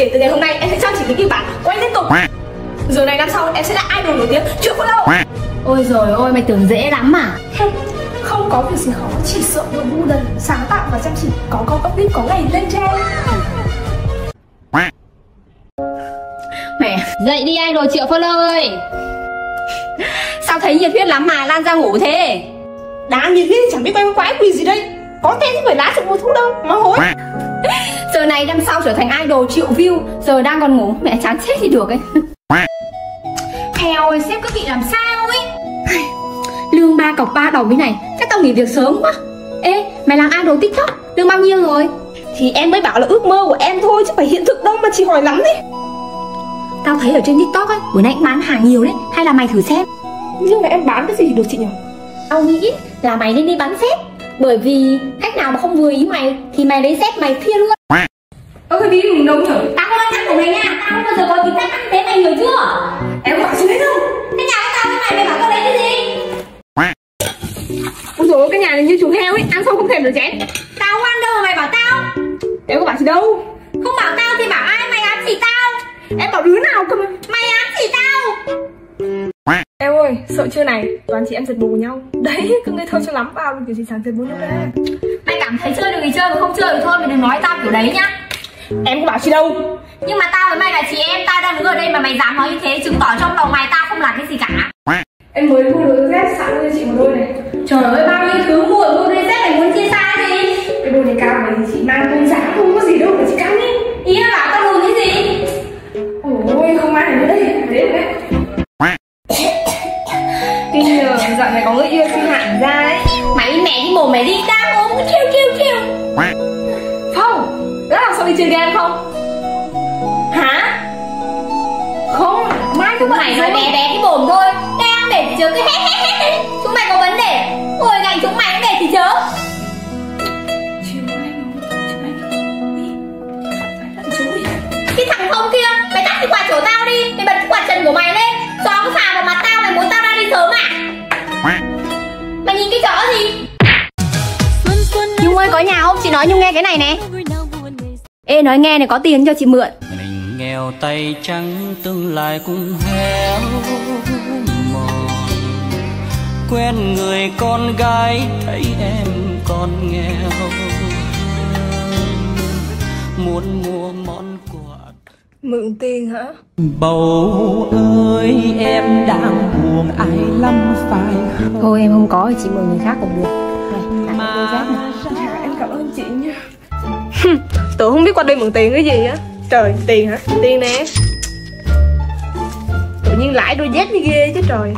Kể từ ngày hôm nay em sẽ chăm chỉ cái kịch bản quay liên tục. Giờ này năm sau em sẽ là idol nổi tiếng triệu follow. Ôi rồi ôi, mày tưởng dễ lắm à? Không có việc gì khó, chỉ sợ đội ngu đần, sáng tạo và chăm chỉ, có update có ngày lên trend. Mẹ, dậy đi idol triệu follow ơi. Sao thấy nhiệt huyết lắm mà Lan ra ngủ thế? Đáng nhiệt huyết thì chẳng biết quay quái quỷ gì đây. Có tên thì phải lá chục mùa thu đâu mà hối. Giờ này năm sau trở thành idol triệu view, giờ đang còn ngủ, mẹ chán chết thì được ấy. Eo ơi, sếp các vị làm sao ấy. Lương 3 cọc 3 đồng thế này, chắc tao nghỉ việc sớm quá. Ê, mày làm idol TikTok, lương bao nhiêu rồi? Thì em mới bảo là ước mơ của em thôi chứ phải hiện thực đâu mà chị hỏi lắm đấy. Tao thấy ở trên TikTok ấy, bữa nay bán hàng nhiều đấy, hay là mày thử xem. Nhưng mà em bán cái gì thì được chị nhỉ? Tao nghĩ là mày nên đi bán dép, bởi vì khách nào mà không vừa ý mày thì mày lấy dép mày phiên luôn. Ơ cái ví đừng đâu nhở? Tao không ăn của mày nha, tao không bao giờ có tính cách ăn thế, mày hiểu chưa? Em bảo chị lấy đâu? Cái nhà của tao với mày bảo tao lấy cái gì? Ôi dồi, cái nhà này như chuồng heo ấy, ăn xong không thèm được chén. Tao không ăn đâu mà mày bảo tao. Em có bảo chị đâu? Không bảo tao thì bảo ai, mày ám chỉ tao. Em bảo đứa nào cơ mà. Mày ám chỉ tao. Em ơi, sợ chưa này, toàn chị em giật bù nhau. Đấy, cứ ngây thơ cho lắm vào kiểu gì chẳng giật bù nhau ra. Mày cảm thấy chơi được thì chơi, mà không chơi thì thôi, mày đừng nói tao kiểu đấy nhá. Em có bảo chị đâu? Nhưng mà tao với mày là chị em, tao đang đứng ở đây mà mày dám nói như thế, chứng tỏ trong đầu mày tao không làm cái gì cả. Em mới mua đôi dép sẵn cho chị một đôi này. Trời ơi, bao nhiêu thứ mua đôi dép mày muốn chia xa gì? Cái đôi này cao này thì chị mang tôn giá không có gì đâu mà chị cắn đi. Ý là bảo tao lùn cái gì? Ôi, không mang nữa đây, đấy rồi đấy. Kinh nhờ, dạo này có người yêu xinh hẳn ra ấy. Mày đi mẹ đi mồm mày đi, đang ốm cứ chiêu. Không, đã làm sao đi chơi game không? Hả? Không, mai Chúng mày nói bé cái mồm thôi, đang để thì chớ cứ hết. Chúng mày có vấn đề, ngồi cạnh chúng mày cũng để thì chớ. Cái thằng không kia, mày tắt cái quạt chỗ tao đi, mày bật cái quạt trần của mày lên, gió cứ phà vào mặt tao, mày muốn tao ra đi sớm à? Mày nhìn cái chó gì? Nhung ơi, có nhà không? Chị nói Nhung nghe cái này nè. Ê, nói nghe này, có tiền cho chị mượn. Mình nghèo tay trắng, tương lai cũng héo mòn. Quen người con gái, thấy em còn nghèo, muốn mua món quà. Mượn tiền hả? Bầu ơi, em đang buồn ai lắm phải không? Thôi em không có thì chị mượn người khác cũng được. Này, làm đôi dép này. Dạ, em cảm ơn chị nha. Tớ không biết qua đây mượn tiền cái gì á. Trời, tiền hả? Tiền nè. Tự nhiên lãi đôi dép như ghê chứ trời.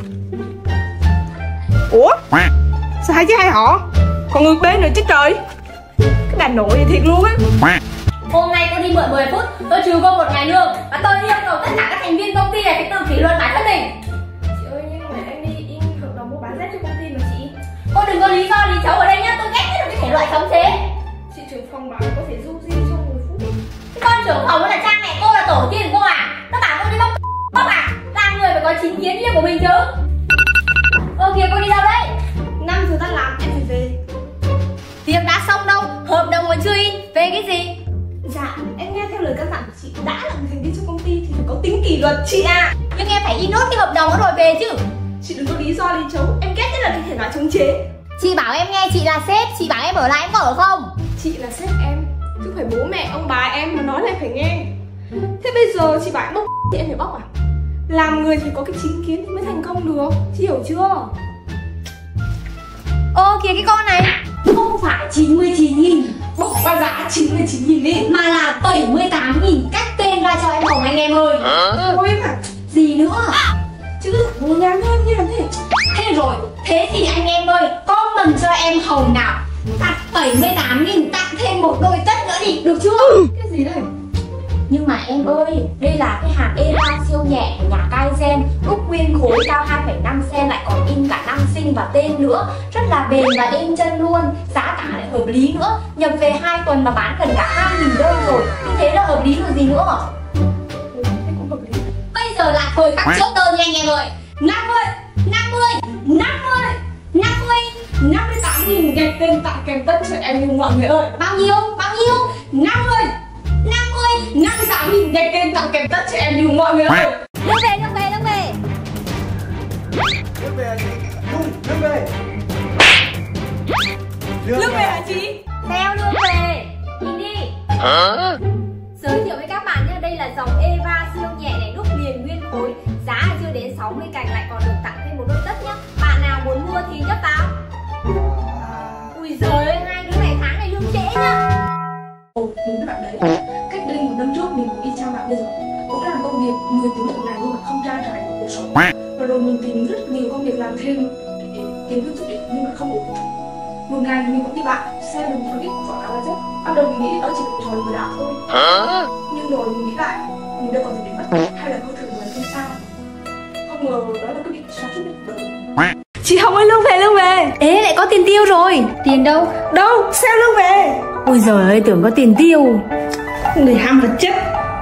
Ủa? Sao hai chứ hai họ? Còn ngược bên nữa chứ trời. Cái đàn nội thì thiệt luôn á. Hôm nay cô đi mượn 10 phút, tôi trừ cô 1 ngày lương. Và tôi yêu cầu tất cả các thành viên công ty này phải tự kỷ luật bản thân mình. Chị ơi, nhưng mà em đi in hợp đồng mua bán dép cho công ty mà chị. Cô đừng có lý do lý chấu ở đây nhá, tôi ghét nhất là cái thể loại chống chế. Chị trưởng phòng bảo có thể du di trong 10 phút. Cái con trưởng phòng đó là cha mẹ cô, là tổ tiên cô à? Nó bảo cô đi bóc à? Làm người phải có chính kiến riêng của mình chứ. Kìa, cô đi đâu đấy? 5 giờ tan làm em phải về. Việc đã xong đâu, hợp đồng còn chưa in, về cái gì? Dạ, em nghe theo lời căn dặn của chị, đã là một thành viên trong công ty thì phải có tính kỷ luật chị ạ. Nhưng em phải in nốt cái hợp đồng đó rồi về chứ. Chị đừng có lý do lý chấu, em ghét nhất là cái thể loại chống chế. Chị bảo em nghe, chị là sếp, chị bảo em ở lại em có ở không? Chị là sếp em, chứ phải bố mẹ ông bà em mà nói là em phải nghe. Thế bây giờ chị bảo em bóc thì em phải bóc à? Làm người thì có cái chính kiến thì mới thành công được, chị hiểu chưa? Kìa cái con này. Không phải 99.000 Bóc ra giá 99.000 đi. mà là 78.000. Cách tên ra cho em Hồng anh em ơi. Thôi mà. Gì nữa? Chứ vô nhám em như thế. Thế rồi, thế thì anh em ơi, comment cho em Hồng nào. Tặng 78.000, tặng thêm một đôi tất nữa đi, được chưa? Cái gì đây? Nhưng mà em ơi, đây là cái hàng ERA siêu nhẹ của nhà Kaizen, úc nguyên khối cao 2,5 cm, lại còn in cả năm sinh và tên nữa, rất là bền và êm chân luôn, giá cả lại hợp lý nữa. Nhập về 2 tuần mà bán gần cả 2.000 đơn rồi, như thế là hợp lý rồi gì nữa. Cũng hợp lý. Bây giờ là thời khắc chốt đơn nha anh em ơi. 50, 50, 50, 50, 58.000 kèm tên tặng kèm tất cho em như mọi người ơi. bao nhiêu? Bao nhiêu? 50, 50, Nhắc dám nhìn nhanh lên tặng kèm tất cho em như mọi người ơi. Lương về, lương về, lương về. Lương về hả chị? Lương về. Lương về hả chị? Theo lương về. Nhìn đi. Giới thiệu với các bạn nhé, đây là dòng Eva siêu nhẹ này, đúc liền nguyên khối, giá chưa đến 60 cành lại còn được tặng thêm một đôi tất nhá. Bạn nào muốn mua thì nhấp vào. Ui giời ơi, hai đứa này tháng này lương trễ nhá. Đúng các bạn đấy, cách đây 1 năm trước mình cũng y chang bạn bây giờ, cũng làm công việc 10 tiếng một ngày nhưng mà không trang trải cuộc sống. Và rồi mình tìm rất nhiều công việc làm thêm để kiếm được chút ít nhưng mà không ổn. Một ngày mình cũng đi bạn xem được một ít quảng cáo là chết. Ban đầu mình nghĩ đó chỉ là một trò lừa đảo thôi, nhưng rồi mình nghĩ lại mình đâu còn gì để mất, hay là thôi thử một lần xem sao. Không ngờ đó là quyết định xóa suốt cuộc đời. Chị Hồng ơi, lương về, lương về. Ê, lại có tiền tiêu rồi. Tiền đâu? Đâu, sao lương về? Ôi giời ơi, tưởng có tiền tiêu. Người ham vật chất.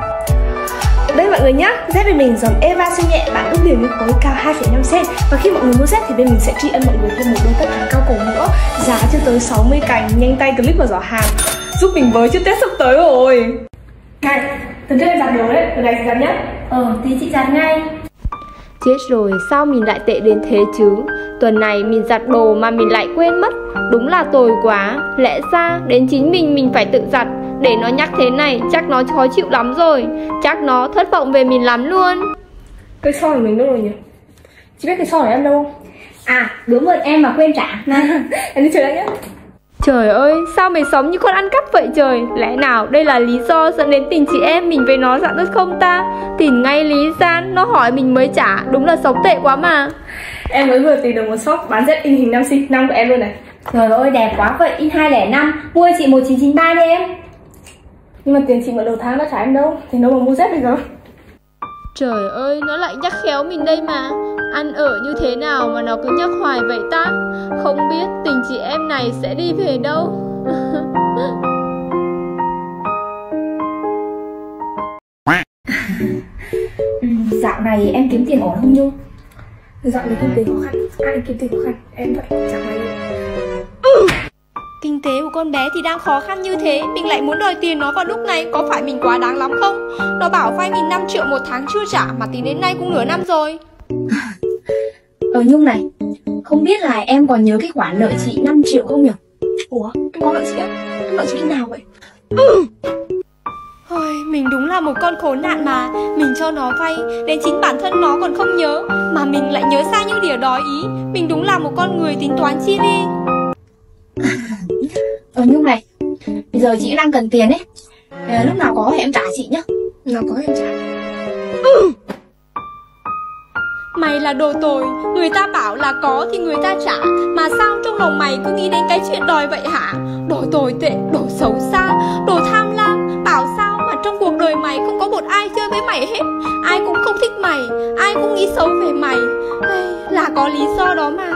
Đây mọi người nhá, dép bên mình dòng Eva siêu nhẹ, bản đúc liền nguyên khối cao 2,5 cm. Và khi mọi người mua dép thì bên mình sẽ tri ân mọi người thêm một đôi tất hàng cao cổ nữa, giá chưa tới 60 cành. Nhanh tay click vào giỏ hàng giúp mình với chứ Tết sắp tới rồi. Này, tuần trước em giặt đồ đấy, tuần này chị giặt nhá. Thì chị giặt ngay. Chết rồi, sao mình lại tệ đến thế chứ? Tuần này mình giặt đồ mà mình lại quên mất. Đúng là tồi quá. Lẽ ra đến chính mình phải tự giặt. Để nó nhắc thế này chắc nó khó chịu lắm rồi. Chắc nó thất vọng về mình lắm luôn. Cái son của mình đâu rồi nhỉ? Chị biết cái son của em đâu không? À, bữa mượn em mà quên trả. Em đi chơi đã nhá. Trời ơi, sao mày sống như con ăn cắp vậy trời? Lẽ nào đây là lý do dẫn đến tình chị em mình với nó dặn rất không ta? Tìm ngay lý gian, nó hỏi mình mới trả. Đúng là sống tệ quá mà. Em mới vừa tìm được một shop bán dép in hình nam sinh năm của em luôn này. Trời ơi, đẹp quá vậy, in 205. Mua chị 1993 đi em. Nhưng mà tiền chị mượn đầu tháng đã trả em đâu, thì đâu mà mua dép bây giờ. Trời ơi, nó lại nhắc khéo mình đây mà. Ăn ở như thế nào mà nó cứ nhắc hoài vậy ta? Không biết tình chị em này sẽ đi về đâu. Dạo này em kiếm tiền ổn không Nhung? Dạo này kinh tế khó khăn, ai kiếm tiền khó khăn, em vậy chẳng may. Kinh tế của con bé thì đang khó khăn như thế, mình lại muốn đòi tiền nó vào lúc này, có phải mình quá đáng lắm không? Nó bảo vay mình 5 triệu một tháng chưa trả mà tính đến nay cũng nửa năm rồi. Nhung này, không biết là em còn nhớ cái khoản nợ chị 5 triệu không nhỉ? Ủa, em có nợ chị á? Em nợ chị khi nào vậy? Ôi, mình đúng là một con khốn nạn mà. Mình cho nó vay, đến chính bản thân nó còn không nhớ, mà mình lại nhớ sai những điều đó ý. Mình đúng là một con người tính toán chi ly. Nhung này, bây giờ chị đang cần tiền ấy, lúc nào có thì em trả chị nhá. Nào có em trả. Mày là đồ tồi, người ta bảo là có thì người ta trả, mà sao trong lòng mày cứ nghĩ đến cái chuyện đòi vậy hả? Đồ tồi tệ, đồ xấu xa, đồ tham lam. Bảo sao mà trong cuộc đời mày không có một ai chơi với mày hết. Ai cũng không thích mày, ai cũng nghĩ xấu về mày. Là có lý do đó mà.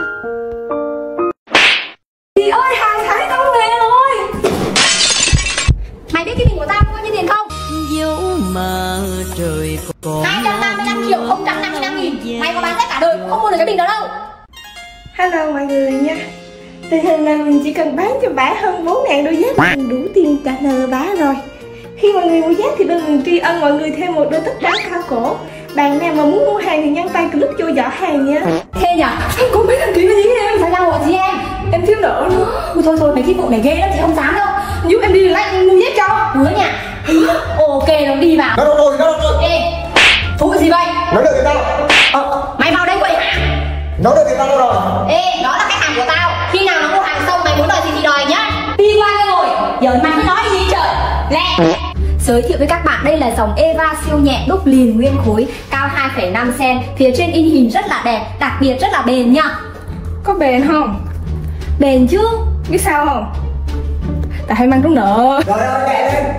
Chị ơi, hàng tháng không về rồi. Mày biết cái bình của tao có bao nhiêu tiền không? dấu mà trời còn 235.000.000. Mày có bán tất cả đời không mua được cái bình đó đâu. Hello mọi người nha. Tình hình là mình chỉ cần bán cho bả hơn 4.000 đôi dép là mình đủ tiền trả nợ bả rồi. Khi mọi người mua dép thì bên mình tri ân mọi người thêm một đôi tất đáng cao cổ. Bạn nào mà muốn mua hàng thì nhắn tay click vô giỏ hàng nha. Thế nhở? Em cũng mấy thằng kia với em. Phải làm hộ gì em? Em thiếu nợ nữa. Ui thôi mấy cái vụ này ghê lắm chị không dám đâu. Giúp em đi lại mua dép cho. Hứa nha. Ok nó đi vào. Nó đâu rồi, nó đâu rồi. Ê, vụ gì vậy? Nó được thì tao. Mày vào đây quậy hả? Nó được thì tao đâu rồi. Ê, đó là khách hàng của tao. Khi nào nó mua hàng xong mày muốn đòi gì thì đòi nhá. Đi qua đây rồi. Giờ mày cứ nói gì trời. Lẹ. Giới thiệu với các bạn đây là dòng Eva siêu nhẹ đúc liền nguyên khối cao 2,5 cm. Phía trên in hình rất là đẹp, đặc biệt rất là bền nha. Có bền không? Bền chứ. Biết sao không? Tại hay mang trúng nợ. Rồi ơi, mẹ lên.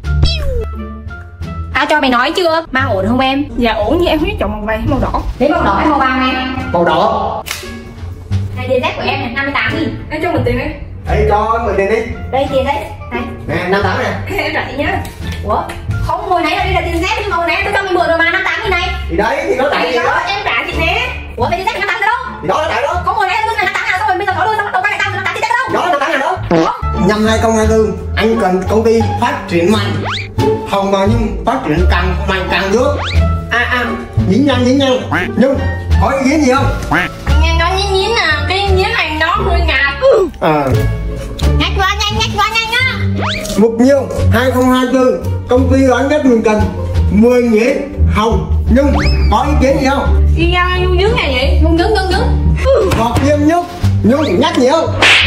Tao cho mày nói chưa? Mang ổn không em? Dạ ổn, nhưng em không biết chọn màu vàng hay màu đỏ. Lấy màu đỏ hay màu vàng em? Màu đỏ. Này tiền dép của em này 58.000. Em cho mình tiền đi. Ê, cho mượn tiền đi. Đây tiền đấy. Này. Nè, 58 nè. Em trả chị nhá. Ủa? Không, hồi nãy là đây là tiền dép, nhưng mà hồi nãy tôi cho mày mượn rồi mà 58.000 này. Thì đấy, thì nó tại gì đó. Em trả chị nè. Ủa vậy tiền dép 58 đâu? Thì đó là tại đó. Không, hồi nãy tôi 58 ngàn xong rồi bây giờ nó đưa xong đầu quay lại tao 58 tiền dép đâu? Đó là tại nào đó. Năm 2024, anh cần công ty phát triển mạnh. không bao nhưng phát triển càng ngày càng được. Nhín nhanh Nhung có ý kiến gì không? Nghe nói nhín à, cái nhín này nó hơi ngạt. Nhắc qua nhanh á. Mục Nhiêu 2024 công ty gắn kết mình cần 10 nghĩa Hồng Nhung có ý kiến gì không? Đi ra Nhung dướng này vậy? Nhung dướng. Ngọt Liêm Nhung nhắc nhiều.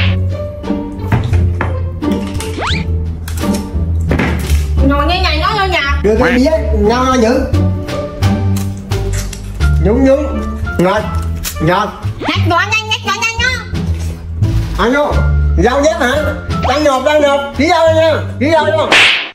Ngồi nghe nhảy nó nhoi nhạt. Đưa cái mía nho nhữ. Nhung ngọt. Nhắc quá nhanh á. Alo, giao dép hả? Đang nộp, ký giao nha.